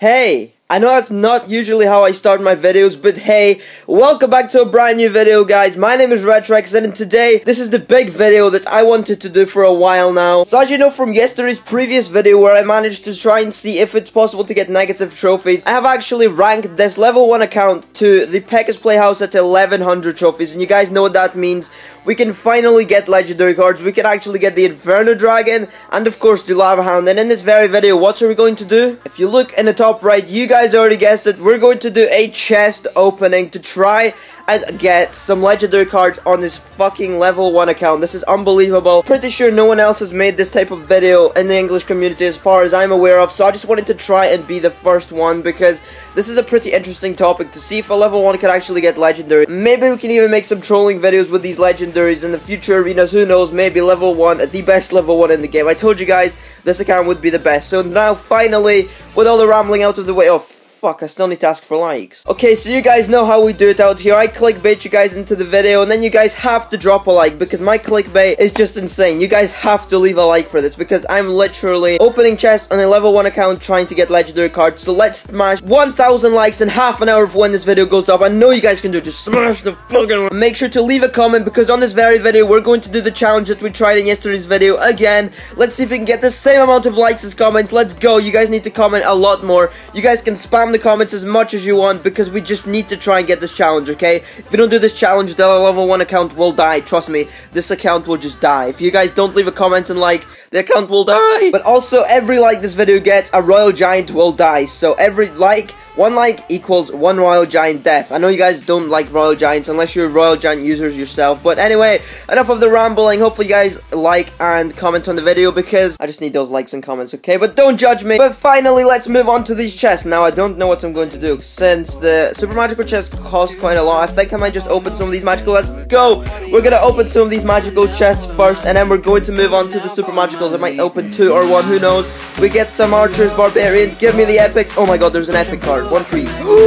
Hey, I know that's not usually how I start my videos, but hey, welcome back to a brand new video, guys. My name is Retrox, and today, this is the big video that I wanted to do for a while now. So as you know from yesterday's previous video where I managed to try and see if it's possible to get negative trophies, I have actually ranked this level 1 account to the Pekka's Playhouse at 1100 trophies, and you guys know what that means. We can finally get legendary cards, we can actually get the Inferno Dragon, and of course the Lava Hound. And in this very video, what are we going to do? If you look in the top right, you guys already guessed it, we're going to do a chest opening to try and get some legendary cards on this fucking level 1 account. This is unbelievable. Pretty sure no one else has made this type of video in the English community as far as I'm aware of, so I just wanted to try and be the first one because this is a pretty interesting topic to see if a level 1 can actually get legendary. Maybe we can even make some trolling videos with these legendaries in the future arenas, who knows, maybe level 1, the best level 1 in the game. I told you guys this account would be the best. So now finally, with all the rambling out of the way, fuck, I still need to ask for likes. Okay, so you guys know how we do it out here. I clickbait you guys into the video, and then you guys have to drop a like, because my clickbait is just insane. You guys have to leave a like for this, because I'm literally opening chests on a level 1 account trying to get legendary cards. So let's smash 1000 likes in half an hour of when this video goes up. I know you guys can do it. Just smash the fucking... Make sure to leave a comment, because on this very video, we're going to do the challenge that we tried in yesterday's video again. Let's see if we can get the same amount of likes as comments. Let's go. You guys need to comment a lot more. You guys can spam the comments as much as you want, because we just need to try and get this challenge, okay? If we don't do this challenge, the level 1 account will die. Trust me, this account will just die. If you guys don't leave a comment and like, the account will die. But also, every like this video gets, a Royal Giant will die. So every like, 1 like equals 1 Royal Giant death. I know you guys don't like Royal Giants unless you're Royal Giant users yourself. But anyway, enough of the rambling. Hopefully you guys like and comment on the video, because I just need those likes and comments, okay? But don't judge me. But finally, let's move on to these chests. Now, I don't know what I'm going to do, since the super magical chests cost quite a lot. I think I might just open some of these magical. Let's go. We're gonna open some of these magical chests first, and then we're going to move on to the super magicals. I might open 2 or 1, who knows. We get some archers, barbarians. Give me the epics. Oh my god, there's an epic card. 1 for each.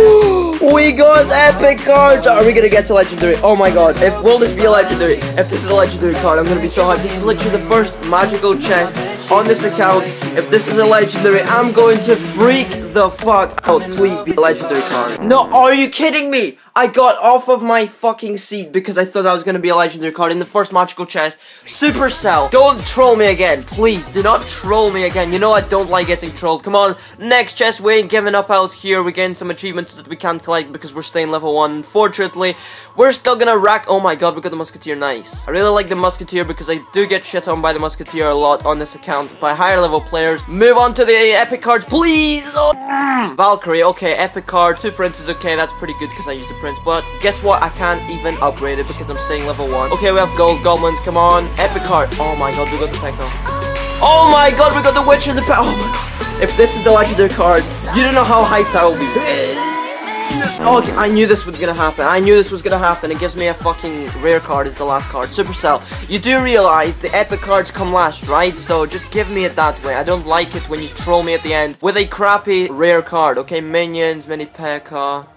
We got epic cards. Are we gonna get to legendary? Oh my god. Will this be a legendary? If this is a legendary card, I'm gonna be so hyped. This is literally the first magical chest on this account. If this is a legendary, I'm going to freak the fuck out. Please be a legendary card. No, are you kidding me? I got off of my fucking seat because I thought that was going to be a legendary card in the first magical chest. Supercell, don't troll me again. Please, do not troll me again. You know I don't like getting trolled. Come on, next chest. We ain't giving up out here. We gain some achievements that we can't collect because we're staying level 1. Unfortunately, we're still gonna rack. Oh my god, we got the Musketeer. Nice. I really like the Musketeer because I do get shit on by the Musketeer a lot on this account by higher level players. Move on to the epic cards, please. Oh. Valkyrie, okay, epic card. 2 princes, okay, that's pretty good because I used the prince. But guess what? I can't even upgrade it because I'm staying level 1. Okay, we have gold goblins. Come on, epic card. Oh my god, we got the Pekka. Oh my god, we got the Witcher. Oh my god. If this is the legendary card, you don't know how hyped I will be. Okay, I knew this was gonna happen. I knew this was gonna happen. It gives me a fucking rare card as the last card. Supercell, you do realize the epic cards come last, right? So just give me it that way. I don't like it when you troll me at the end with a crappy rare card. Okay, minions, mini Pekka.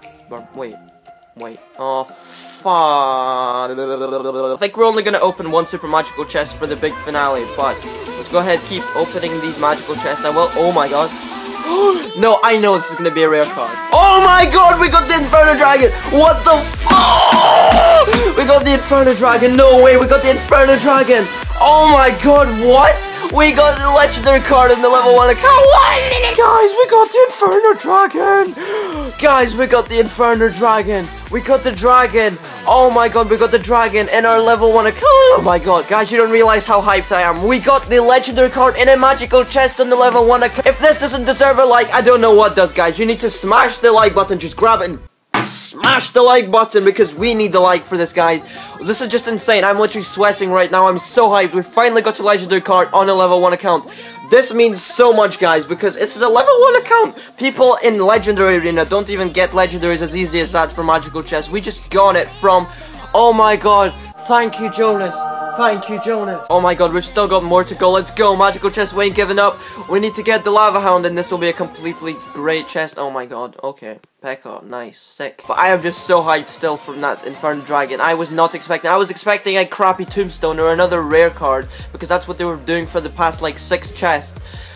Wait. Oh, fuck. I think we're only gonna open 1 super magical chest for the big finale, but let's go ahead, keep opening these magical chests. I will. Oh my god. No, I know this is gonna be a rare card. Oh my god, we got the Inferno Dragon! What the fuck? We got the Inferno Dragon. No way, we got the Inferno Dragon. Oh my god, what? We got the legendary card in the level 1 account. What? Guys, we got the Inferno Dragon. Guys, we got the Inferno Dragon. We got the dragon. Oh my god, we got the dragon in our level 1 account. Oh my god, guys, you don't realize how hyped I am. We got the legendary card in a magical chest on the level 1 account. If this doesn't deserve a like, I don't know what does, guys. You need to smash the like button. Just grab it and smash the like button, because we need the like for this, guys. This is just insane. I'm literally sweating right now. I'm so hyped. We finally got a legendary card on a level 1 account. This means so much, guys, because this is a level 1 account. People in Legendary Arena don't even get legendaries as easy as that for magical chests. We just got it from... Oh my god. Thank you, Jonas. Thank you, Jonas. Oh my god, we've still got more to go. Let's go. Magical chest, we ain't giving up. We need to get the Lava Hound, and this will be a completely great chest. Oh my god. Okay. Pekka, nice, sick. But I am just so hyped still from that Inferno Dragon. I was not expecting. I was expecting a crappy Tombstone or another rare card, because that's what they were doing for the past like 6 chests.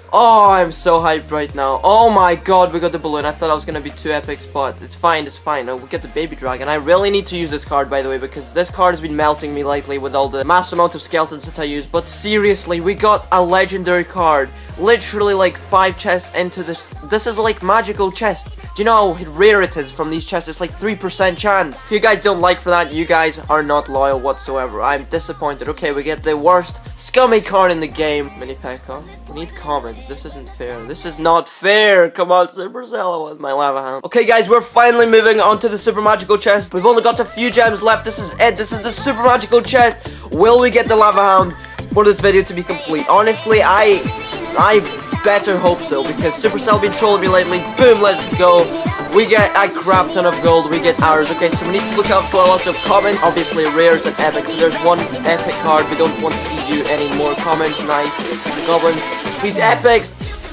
Oh, I'm so hyped right now. Oh my god, we got the balloon. I thought I was gonna be too epic, but it's fine, it's fine. We'll get the baby dragon. I really need to use this card, by the way, because this card has been melting me lately with all the mass amount of skeletons that I use. But seriously, we got a legendary card. Literally like 5 chests into this. This is like magical chests. Do you know how rare it is from these chests? It's like 3% chance. If you guys don't like for that, you guys are not loyal whatsoever. I'm disappointed. Okay, we get the worst scummy card in the game. Mini P.E.K.K.A. We need comments. This isn't fair. This is not fair. Come on, Supercell. I want my lava hound. Okay, guys, we're finally moving on to the super magical chest. We've only got a few gems left. This is it. This is the super magical chest. Will we get the lava hound for this video to be complete? Honestly, I better hope so, because Supercell been trolling me lately. Boom, let's go. We get a crap ton of gold. We get ours. Okay, so we need to look out for a lot of comments. Obviously, rares and epics. So there's one epic card. We don't want to see you any more comments. Nice. The goblins. These epics.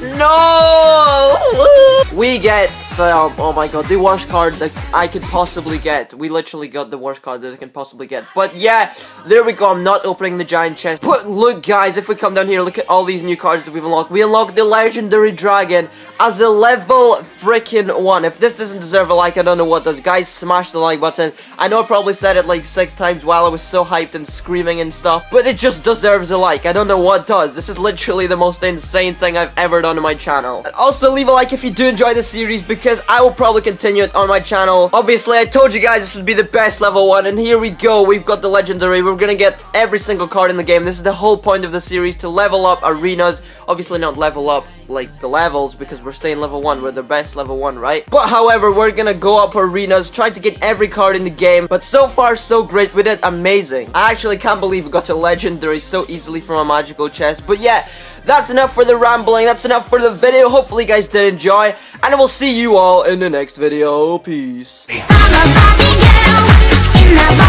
No! We get, oh my god, the worst card that I could possibly get. We literally got the worst card that I can possibly get. But yeah, there we go. I'm not opening the giant chest. But look, guys, if we come down here, look at all these new cards that we've unlocked. We unlocked the legendary dragon as a level freaking 1. If this doesn't deserve a like, I don't know what does. Guys, smash the like button. I know I probably said it like 6 times while I was so hyped and screaming and stuff, but it just deserves a like. I don't know what does. This is literally the most insane thing I've ever done on my channel. And also leave a like if you do enjoy the series, because I will probably continue it on my channel. Obviously, I told you guys this would be the best level 1, and here we go. We've got the legendary. We're gonna get every single card in the game. This is the whole point of the series, to level up arenas. Obviously not level up like the levels, because we're staying level 1. We're the best level 1, right? But however, we're gonna go up arenas, try to get every card in the game. But so far, so great. We did amazing. I actually can't believe we got a legendary so easily from a magical chest. But yeah, that's enough for the rambling. That's enough for the video. Hopefully you guys did enjoy, and I will see you all in the next video. Peace.